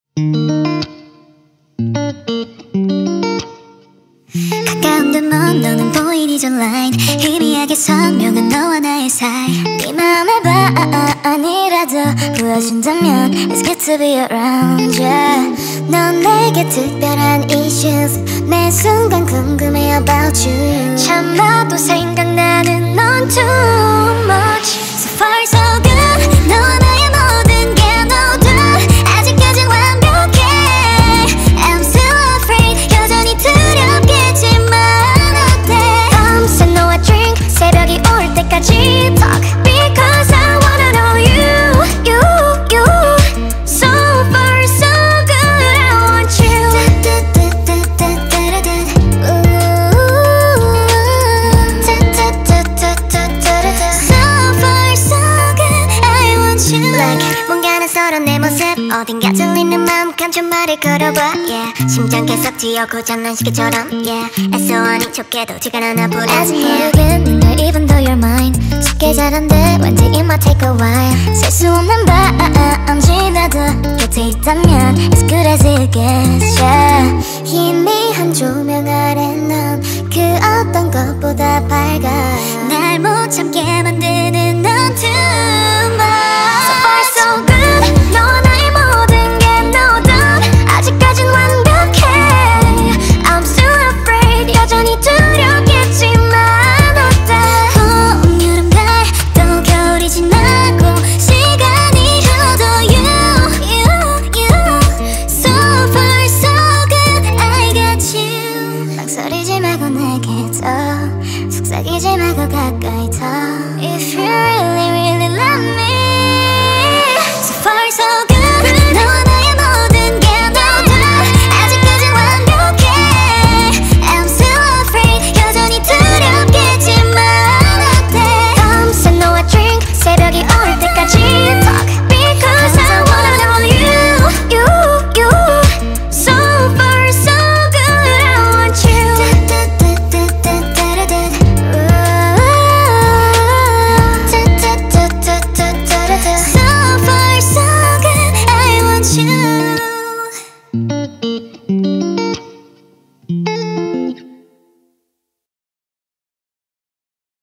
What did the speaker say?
가까운 듯 먼 너는 보이니 전 라인 희미하게 선명한 너와 나의 사이 네 맘의 반이라도 보여준다면 It's good to be around yeah. 넌 내게 특별한 issues 매 순간 궁금해 about you 참아도 생각나는 넌 too much So far so good 너와 나의 모든 게 너도 아직까진 완벽해 I'm still afraid 여전히 두렵겠지만 어때 밤새 너와 drink 새벽이 올 때까지 talk Because I wanna know you So far so good I want you So far so good I want you Like 뭔가는 서로 내 모습 어딘가 들리는 마음 감춘 말을 걸어봐 yeah. 심장 계속 뛰어 고장난 시계처럼 yeah. 애써 아닌 척해도 티가 나나 보라 아직 모르겠는 걸 even though you're mine 쉽게 잘한데 왠지 it might take a while 셀 수 없는 밤 지나도 곁에 있다면 As good as it gets yeah. 희미한 조명 아래 넌 그 어떤 것보다 밝아 날 못 참게 만드는 넌 too much